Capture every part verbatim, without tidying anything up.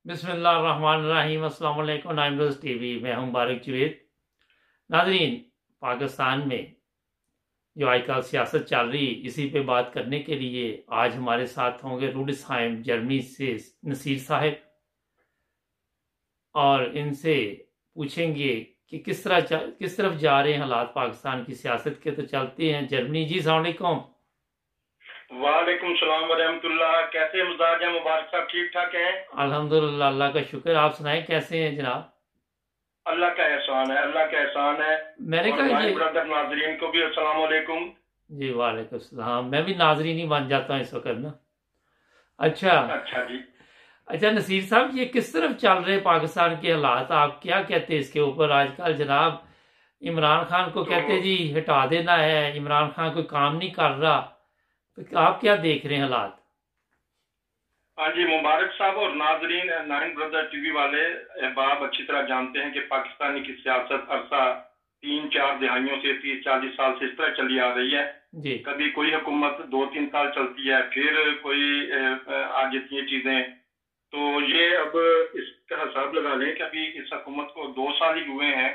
बिस्मिल्लाहिर्रहमानिर्रहीम। अस्सलाम वालेकुम। नाइमरोज टीवी में हूं मुबारक जुवेद। नाजरीन, पाकिस्तान में जो आजकल सियासत चल रही, इसी पे बात करने के लिए आज हमारे साथ होंगे रूडसहाइम जर्मनी से नसीर साहब, और इनसे पूछेंगे कि किस तरह किस तरफ जा रहे हैं हालात पाकिस्तान की सियासत के। तो चलते हैं जर्मनी। जी अस्सलाम वालेकुम। वालेकुम सलाम वरहमतुल्लाह। कैसे मिजाज है मुबारक साहब, ठीक ठाक हैं? अल्हम्दुलिल्लाह, अल्लाह का शुक्र। आप सुनाएं कैसे हैं जनाब? अल्लाह का एहसान है, अल्लाह का एहसान है। मैंने और कहा भाई ये ब्रदर नाजरीन को भी अस्सलाम वालेकुम। जी वालेकुम सलाम। मैं भी नाजरीन ही बन जाता हूँ इस वक्त ना। अच्छा अच्छा जी। अच्छा नसीर साहब, ये किस तरफ चल रहे पाकिस्तान के हालात? आप क्या कहते हैं इसके ऊपर? आजकल जनाब इमरान खान को तो कहते हैं जी हटा देना है, इमरान खान कोई काम नहीं कर रहा, तो आप क्या देख रहे हैं हालात? हाँ जी, मुबारक साहब और नाजरीन, नाइन ब्रदर टीवी वाले अहबाब अच्छी तरह जानते हैं कि पाकिस्तानी की सियासत अरसा तीन चार दिहाइयों से तीस चालीस साल से इस तरह चली आ रही है जी। कभी कोई हुकूमत दो तीन साल चलती है, फिर कोई आ जाती है चीजें। तो ये अब इसका हिसाब लगा लें कि अभी इस हुकूमत को दो साल ही हुए हैं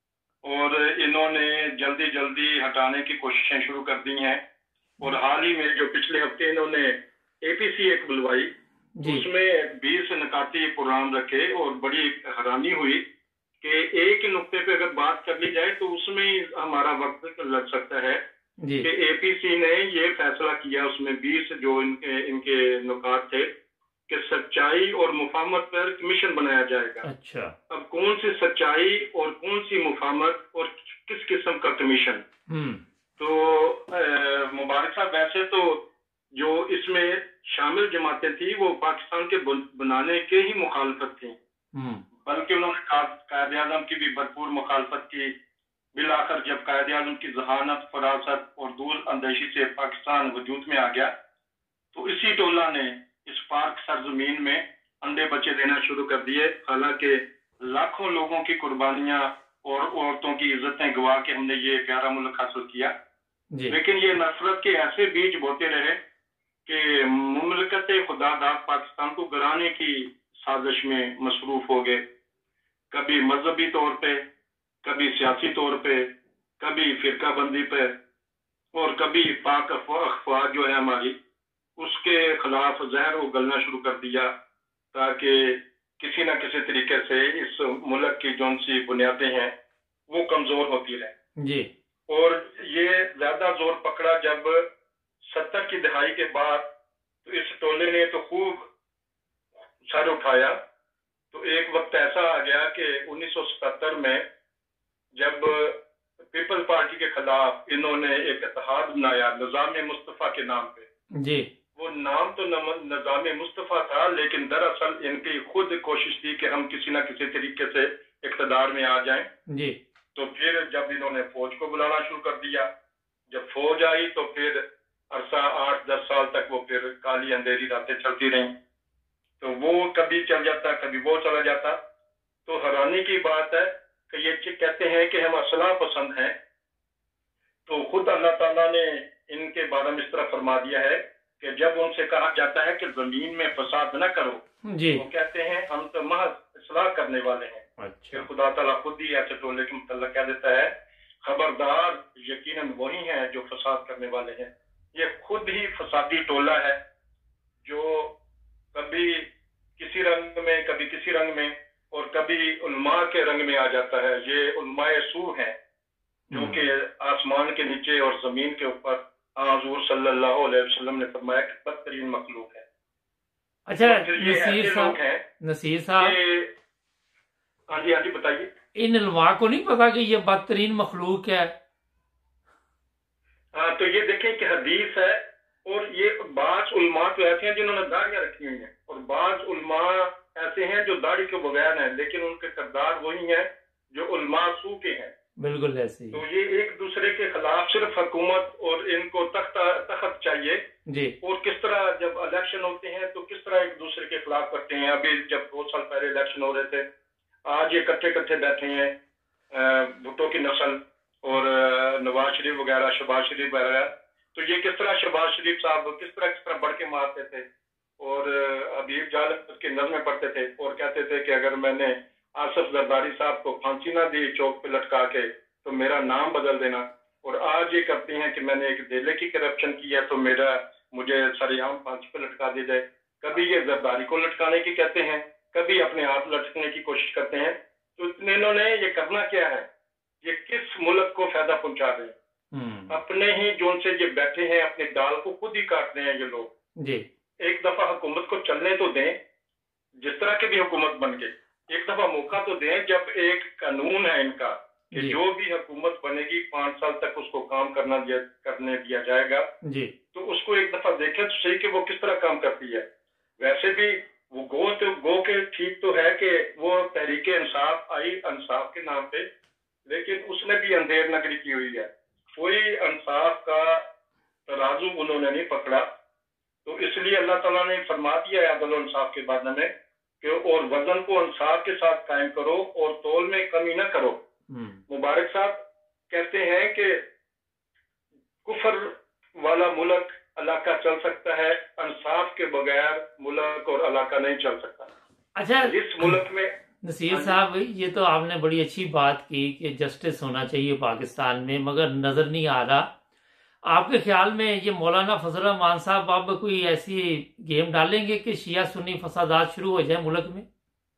और इन्होंने जल्दी जल्दी हटाने की कोशिशें शुरू कर दी हैं। और हाल ही में जो पिछले हफ्ते इन्होंने एपीसी एक बुलवाई, उसमें बीस निकाती प्रोग्राम रखे और बड़ी हैरानी हुई कि एक ही नुक्ते पे अगर बात कर ली जाए तो उसमें ही हमारा वक्त लग सकता है कि एपीसी ने ये फैसला किया, उसमें बीस जो इनके इनके नुकात थे कि सच्चाई और मुफाहमत पर कमीशन बनाया जाएगा। अच्छा। अब कौन सी सच्चाई और कौन सी मुफाहमत और किस किस्म का कमीशन? तो मुबारक साहब, वैसे तो जो इसमें शामिल जमातें थी वो पाकिस्तान के बनाने के ही मुखालफत थी, बल्कि उन्होंने कायद आजम की भी भरपूर मुखालफत की। बिलाखिर जब कायद आजम की जहानत, फरासत और दूर अंदेशी से पाकिस्तान वजूद में आ गया तो इसी टोला ने इस पाक सरजमीन में अंडे बच्चे देना शुरू कर दिए। हालांकि लाखों लोगों की कुर्बानियां और औरतों की इज्जतें गवा के हमने ये प्यारा मुल्क हासिल किया, लेकिन ये नफरत के ऐसे बीज बोते रहे कि मुमलकत खुदादाद पाकिस्तान को गिराने की साजिश में मसरूफ हो गए। कभी मजहबी तौर पे, कभी सियासी तौर पे, कभी फिरका बंदी पे, और कभी पाक अफवाह जो है हमारी उसके खिलाफ जहर उगलना शुरू कर दिया ताकि किसी न किसी तरीके से इस मुल्क की जो सी बुनियादें हैं वो कमजोर होती रहे जी। और ये ज्यादा जोर पकड़ा जब सत्तर की दहाई के बाद, तो इस टोले ने तो खूब सर उठाया। तो एक वक्त ऐसा आ गया कि उन्नीस सौ सतहत्तर में जब पीपल्स पार्टी के खिलाफ इन्होंने एक इत्तेहाद बनाया निजाम मुस्तफा के नाम पे जी। वो नाम तो निजाम मुस्तफा था, लेकिन दरअसल इनकी खुद कोशिश थी कि हम किसी न किसी तरीके से इक़्तिदार में आ जाएं जी। तो फिर जब इन्होंने फौज को बुलाना शुरू कर दिया, जब फौज आई तो फिर अरसा आठ दस साल तक वो फिर काली अंधेरी रातें चलती रहीं। तो वो कभी चल जाता, कभी वो चला जाता। तो हैरानी की बात है कि ये कहते हैं कि हम असलाह पसंद हैं, तो खुद अल्लाह ताला ने इनके बारे में इस तरह फरमा दिया है कि जब उनसे कहा जाता है कि जमीन में फसाद न करो जी, वो कहते हैं हम तो महज इस्लाह करने वाले हैं। अच्छा। खुदा ताला खुद ही ऐसे टोले के मुतल्लिक़ कह देता है, खबरदार यकीनन वही हैं जो फसाद करने वाले हैं। ये खुद ही फसादी टोला है जो कभी किसी रंग में, कभी किसी रंग में और कभी उलमा के रंग में आ जाता है। ये उलमाए सू है जो कि आसमान के नीचे और जमीन के ऊपर हुज़ूर सल्लल्लाहु अलैहि वसल्लम ने फरमाया कि बदतरीन मखलूक है। अच्छा नसीर साहब, नसीर साहब, हाँ जी हाँ जी बताइए। इन उलमा को नहीं पता कि ये बदतरीन मखलूक है? हाँ, तो ये देखें कि हदीस है और ये बाज उलमा तो ऐसे हैं जिन्होंने दाढ़ियां रखी हुई हैं और बाज उलमा ऐसे हैं जो दाढ़ी के बगैर हैं, लेकिन उनके किरदार वही हैं जो उलमा सू के हैं। बिल्कुल ऐसे ही। तो ये एक दूसरे के खिलाफ सिर्फ हुकूमत और इनको तख्त तख्त चाहिए जी। और किस तरह जब इलेक्शन होते हैं तो किस तरह एक दूसरे के खिलाफ करते हैं। अभी जब दो साल पहले इलेक्शन हो रहे थे, आज ये इकट्ठे इकट्ठे बैठे हैं भुट्टो की नस्ल और नवाज शरीफ वगैरह, शहबाज शरीफ वगैरह। तो ये किस तरह शहबाज शरीफ साहब किस तरह किस तरह बढ़ के मारते थे اور حبیب جال کے نظمیں پڑھتے تھے اور کہتے تھے کہ اگر میں نے آصف زرداری صاحب کو پھانسی نہ دی چوک پہ لٹکا کے تو میرا نام بدل دینا. اور آج یہ کرتے ہیں کہ میں نے ایک دھیلے کی کرپشن کی ہے تو میرا مجھے سریعام پھانسی پہ لٹکا دی جائے. کبھی یہ زرداری کو لٹکانے کی کہتے ہیں, کبھی اپنے آپ لٹکنے کی کوشش کرتے ہیں. تو انہوں نے یہ کرنا کیا ہے, یہ کس ملک کو فائدہ پہنچا رہے ہیں؟ اپنے ہی جون سے یہ بیٹھے ہیں, اپنے ڈال کو خود ہی کاٹ رہے ہیں یہ لوگ جی. ایک دفعہ حکومت کو چلنے تو دیں, جس طرح کی بھی حکومت بن کے ایک دفعہ موقع تو دیں. جب ایک قانون ہے ان کا کہ جی. جو بھی حکومت بنے گی پانچ سال تک اس کو کام کرنا دیا کرنے دیا جائے گا جی. تو اس کو ایک دفعہ دیکھیں تو صحیح کہ وہ کس طرح کام کرتی ہے. ویسے بھی وہ گو تو گو کے ٹھیک تو ہے کہ وہ تحریک انصاف آئی انصاف کے نام پہ, لیکن اس نے بھی اندھیر نگری کی ہوئی ہے. کوئی انصاف کا ترازو انہوں نے نہیں پکڑا. تو اس لیے اللہ تعالیٰ نے فرما دیا ہے عدل و انصاف کے بارے میں کہ اور وزن کو انصاف کے ساتھ قائم کرو اور تول میں کمی نہ کرو. مبارک صاحب کہتے ہیں کہ کفر والا ملک علاقہ چل سکتا ہے, انصاف کے بغیر ملک اور علاقہ نہیں چل سکتا. اچھا, جس ملک میں نصیر صاحب یہ تو آپ نے بڑی اچھی بات کی کہ جسٹس ہونا چاہیے پاکستان میں, مگر نظر نہیں آ رہا. آپ کے خیال میں یہ مولانا فضل الرحمان صاحب اب کوئی ایسی گیم ڈالیں گے کہ شیعہ سنی فسادات شروع ہو جائیں ملک میں؟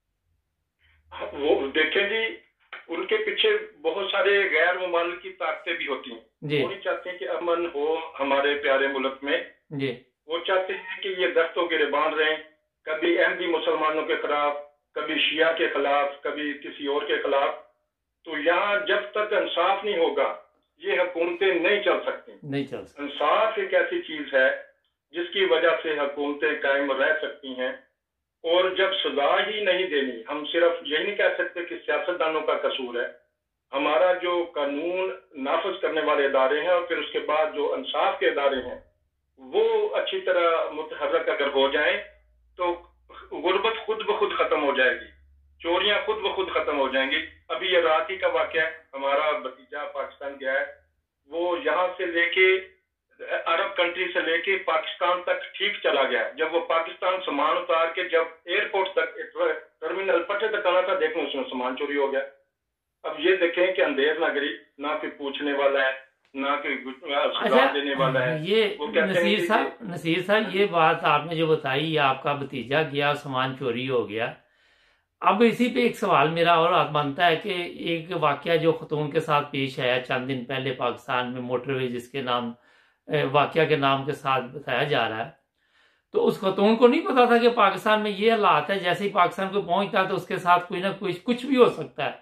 وہ دیکھیں جی, ان کے پیچھے بہت سارے غیر ممالکی طاقتیں بھی ہوتی ہیں جی. وہ نہیں چاہتے ہیں کہ امن ہو ہمارے پیارے ملک میں جی. وہ چاہتے ہیں کہ یہ دستوں کے ربان رہیں, کبھی احمدی مسلمانوں کے خلاف, کبھی شیعہ کے خلاف, کبھی کسی اور کے خلاف. تو یہاں جب تک انصاف نہیں ہوگا یہ حکومتیں نہیں چل سکتی. نہیں چل سکتی. انصاف ایک ایسی چیز ہے جس کی وجہ سے حکومتیں قائم رہ سکتی ہیں. اور جب سزا ہی نہیں دینی, ہم صرف یہی نہیں کہہ سکتے کہ سیاستدانوں کا قصور ہے. ہمارا جو قانون نافذ کرنے والے ادارے ہیں اور پھر اس کے بعد جو انصاف کے ادارے ہیں وہ اچھی طرح متحرک اگر ہو جائیں تو غربت خود بخود ختم ہو جائے گی, چوریاں خود بخود ختم ہو جائیں گی. ابھی یہ رات ہی کا واقعہ ہے, ہمارا بھتیجا پاکستان گیا ہے, وہ یہاں سے لے کے عرب کنٹری سے لے کے پاکستان تک ٹھیک چلا گیا. جب وہ پاکستان سامان اتار کے جب ایئرپورٹ تک ٹرمینل پٹے تک آنا تھا, دیکھیں اس میں سامان چوری ہو گیا. اب یہ دیکھیں کہ اندھیر نگری, نہ کوئی پوچھنے والا ہے نہ کوئی سزا دینے والا ہے. یہ نصیر صاحب نصیر صاحب یہ بات آپ نے جو بتائی, آپ کا بھتیجا گیا سامان چوری ہو گیا. اب اسی پہ ایک سوال میرا اور بنتا ہے کہ ایک واقعہ جو خاتون کے ساتھ پیش آیا چند دن پہلے پاکستان میں, موٹر وے جس کے نام واقعہ کے نام کے ساتھ بتایا جا رہا ہے, تو اس خاتون کو نہیں پتا تھا کہ پاکستان میں یہ حالات ہے, جیسے ہی پاکستان کو پہنچتا ہے تو اس کے ساتھ کوئی نہ کوئی کچھ بھی ہو سکتا ہے.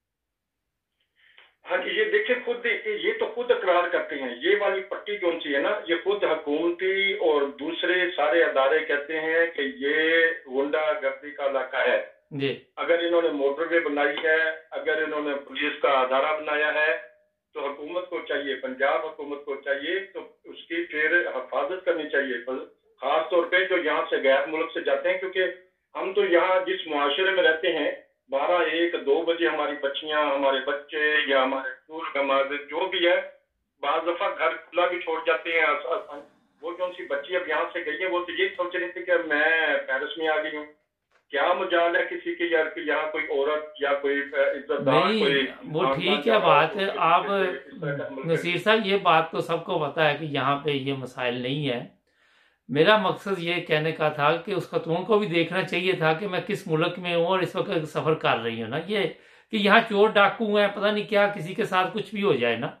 ہاں جی, یہ دیکھیں خود یہ تو خود اقرار کرتے ہیں. یہ والی پٹی کون سی ہے نا, یہ خود حکومتی اور دوسرے سارے ادارے کہتے ہیں کہ یہ غنڈہ گردی کا علاقہ ہے جی. اگر انہوں نے موٹر وے بنائی ہے, اگر انہوں نے پولیس کا ادارہ بنایا ہے تو حکومت کو چاہیے, پنجاب حکومت کو چاہیے تو اس کی پھر حفاظت کرنی چاہیے, خاص طور پہ جو یہاں سے غیر ملک سے جاتے ہیں. کیونکہ ہم تو یہاں جس معاشرے میں رہتے ہیں بارہ ایک دو بجے ہماری بچیاں, ہمارے بچے یا ہمارے ٹور ہمارے جو بھی ہے بعض دفعہ گھر کھلا بھی چھوڑ جاتے ہیں. وہ جو ان سی بچی اب یہاں سے گئی ہے وہ تو یہی سوچ رہی تھی کہ میں پیرس میں آ گئی ہوں. کیا مجال ہے کسی کی یار کہ یہاں کوئی عورت یا کوئی عزت دار کوئی, وہ ٹھیک ہے بات. آپ نصیر صاحب یہ بات تو سب کو پتا ہے کہ یہاں پہ یہ مسائل نہیں ہے. میرا مقصد یہ کہنے کا تھا کہ اس خاتون کو بھی دیکھنا چاہیے تھا کہ میں کس ملک میں ہوں اور اس وقت سفر کر رہی ہوں نا, یہ کہ یہاں چور ڈاکو ہیں, پتہ نہیں کیا کسی کے ساتھ کچھ بھی ہو جائے نا.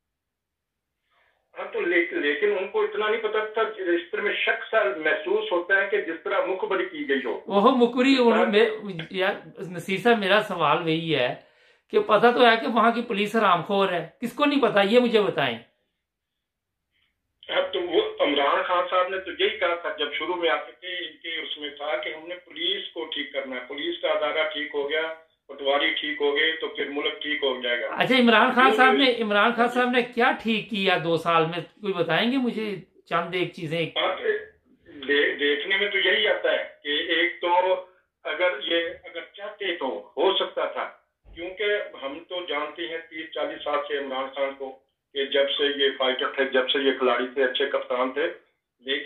ہاں تو لیکن ان کو اتنا نہیں پتا تھا, رجسٹر میں شک سا محسوس ہوتا ہے کہ جس طرح مخبری کی گئی ہو وہ مخبری. نصیر صاحب میرا سوال وہی ہے کہ پتہ تو ہے کہ وہاں کی پولیس حرام خور ہے, کس کو نہیں پتا, یہ مجھے بتائیں. اب تو وہ عمران خان صاحب نے تو یہی کہا تھا جب شروع میں آتے تھے, ان کے اس میں تھا کہ ہم نے پولیس کو ٹھیک کرنا ہے, پولیس کا ادارہ ٹھیک ہو گیا, پٹواری ٹھیک ہو گئے تو پھر ملک ٹھیک ہو جائے گا. اچھا, عمران خان صاحب نے عمران خان صاحب نے کیا ٹھیک کیا دو سال میں, کوئی بتائیں گے مجھے چند ایک چیزیں؟ دیکھنے میں تو یہی آتا ہے کہ ایک تو اگر یہ اگر چاہتے تو ہو سکتا تھا, کیونکہ ہم تو جانتے ہیں تیس چالیس سال سے عمران خان کو کہ جب سے یہ فائٹر تھے, جب سے یہ کھلاڑی تھے, اچھے کپتان تھے, لیکن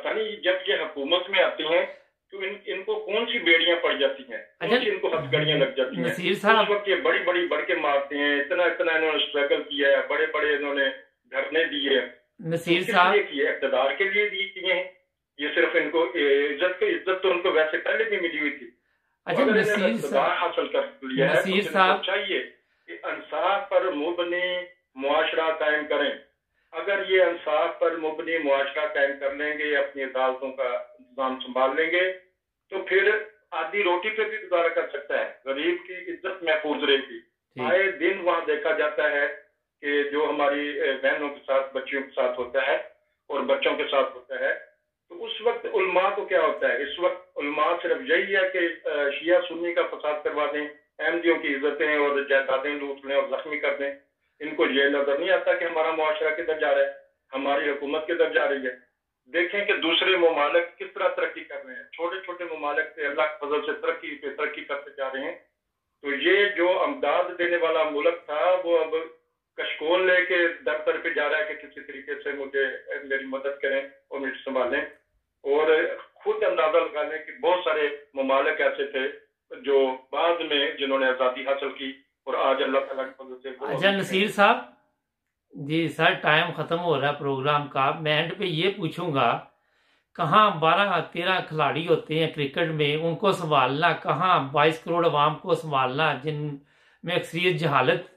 پتہ نہیں جب یہ حکومت میں آتے ہیں تو ان ان کو کون سی بیڑیاں پڑ جاتی ہیں، کون سی ان کو ہتھ گڑیاں لگ جاتی ہیں، اس وقت یہ بڑی بڑی بڑھ کے مارتے ہیں، اتنا اتنا انہوں نے اسٹرگل کیا ہے، بڑے بڑے انہوں نے دھرنے دیے، نصیر صاحب کیے اقتدار کے لیے دی کیے ہیں، یہ صرف ان کو عزت کی عزت تو ان کو ویسے پہلے بھی ملی ہوئی تھی۔ اچھا نصیر صاحب حاصل کر لیا ہے نصیر صاحب چاہیے کہ انصاف پر مبنی معاشرہ قائم کریں۔ اگر یہ انصاف پر مبنی معاشرہ قائم کر لیں گے، اپنی عدالتوں کا انتظام سنبھال لیں گے، تو پھر آدھی روٹی پہ بھی گزارا کر سکتا ہے، غریب کی عزت محفوظ رہے گی۔ آئے دن وہاں دیکھا جاتا ہے کہ جو ہماری بہنوں کے ساتھ بچیوں کے ساتھ ہوتا ہے اور بچوں کے ساتھ ہوتا ہے، تو اس وقت علماء کو کیا ہوتا ہے؟ اس وقت علماء صرف یہی ہے کہ شیعہ سنی کا فساد کروا دیں، احمدیوں کی عزتیں اور جائیدادیں لوٹ لیں اور زخمی کر دیں۔ ان کو یہ نظر نہیں آتا کہ ہمارا معاشرہ کدھر جا رہا ہے، ہماری حکومت کدھر جا رہی ہے۔ دیکھیں کہ دوسرے ممالک کس طرح ترقی کر رہے ہیں، چھوٹے چھوٹے ممالک سے اللہ کے فضل سے ترقی پہ ترقی کرتے جا رہے ہیں۔ تو یہ جو امداد دینے والا ملک تھا وہ اب کشکول لے کے در در پہ جا رہا ہے کہ کسی طریقے سے مجھے میری مدد کریں اور مجھے سنبھالیں، اور خود اندازہ لگا لیں کہ بہت سارے ممالک ایسے تھے جو بعد میں جنہوں نے آزادی حاصل کی اور آج اللہ تعالیٰ کے فضل سے۔ اچھا نصیر صاحب جی سر ٹائم ختم ہو رہا ہے پروگرام کا، میں اینڈ پہ یہ پوچھوں گا کہاں بارہ تیرہ کھلاڑی ہوتے ہیں کرکٹ میں، ان کو سنبھالنا، کہاں بائیس کروڑ عوام کو سنبھالنا جن میں اکثریت جہالت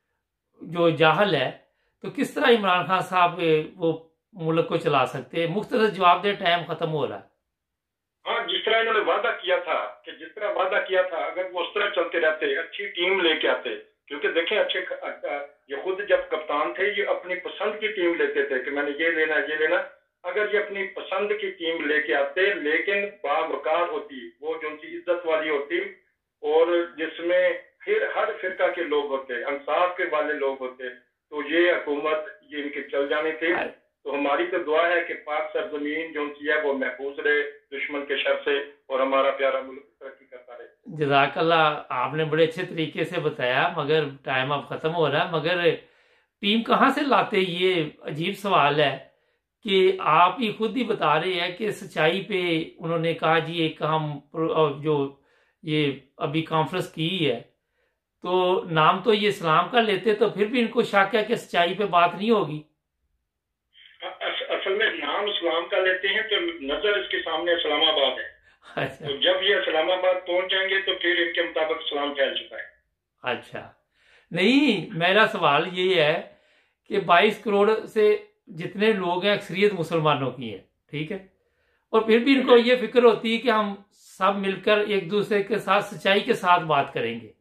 جو جاہل ہے، تو کس طرح عمران خان صاحب وہ ملک کو چلا سکتے ہیں؟ مختصر جواب دے، ٹائم ختم ہو رہا ہے۔ ہاں جس طرح انہوں نے وعدہ کیا تھا کہ جس طرح وعدہ کیا تھا اگر وہ اس طرح چلتے رہتے، اچھی ٹیم لے کے آتے، کیونکہ دیکھیں اچھے یہ خود جب کپتان تھے یہ اپنی پسند کی ٹیم لیتے تھے کہ میں نے یہ لینا یہ لینا، اگر یہ اپنی پسند کی ٹیم لے کے آتے لیکن باوقار ہوتی، وہ جو ان کی عزت والی ہوتی اور جس میں پھر ہر فرقہ کے لوگ ہوتے، انصاف کے والے لوگ ہوتے، تو یہ حکومت یہ ان کے چل جانے تھے۔ تو ہماری تو دعا ہے کہ پاک سرزمین جو ان کی ہے وہ محفوظ رہے دشمن کے شر سے اور ہمارا پیارا ملک ترقی کرتا رہے۔ جزاک اللہ، آپ نے بڑے اچھے طریقے سے بتایا، مگر ٹائم اب ختم ہو رہا ہے۔ مگر ٹیم کہاں سے لاتے؟ یہ عجیب سوال ہے کہ آپ ہی خود ہی بتا رہے ہیں کہ سچائی پہ انہوں نے کہا جی ایک ہم جو یہ ابھی کانفرنس کی ہے تو نام تو یہ اسلام کا لیتے، تو پھر بھی ان کو شک ہے کہ سچائی پہ بات نہیں ہوگی۔ اصل میں نام اسلام کا لیتے ہیں تو نظر اس کے سامنے اسلام آباد ہے، تو جب یہ اسلام آباد پہنچ جائیں گے تو پھر ان کے مطابق اسلام پھیل چکا ہے۔ اچھا نہیں، میرا سوال یہ ہے کہ بائیس کروڑ سے جتنے لوگ ہیں اکثریت مسلمانوں کی ہیں، ٹھیک ہے، اور پھر بھی ان کو یہ فکر ہوتی ہے کہ ہم سب مل کر ایک دوسرے کے ساتھ سچائی کے ساتھ بات کریں گے۔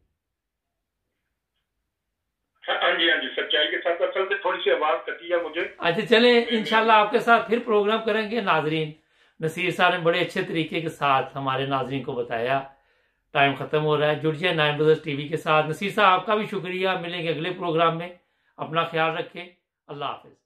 ہاں جی ہاں جی سچائی کے ساتھ، اصل سے تھوڑی سی آواز کٹی ہے مجھے۔ اچھا چلیں انشاءاللہ آپ کے ساتھ پھر پروگرام کریں گے۔ ناظرین، نصیر صاحب نے بڑے اچھے طریقے کے ساتھ ہمارے ناظرین کو بتایا۔ ٹائم ختم ہو رہا ہے، جڑ جائے نائن بزرس ٹی وی کے ساتھ۔ نصیر صاحب آپ کا بھی شکریہ، ملیں گے اگلے پروگرام میں، اپنا خیال رکھیں، اللہ حافظ۔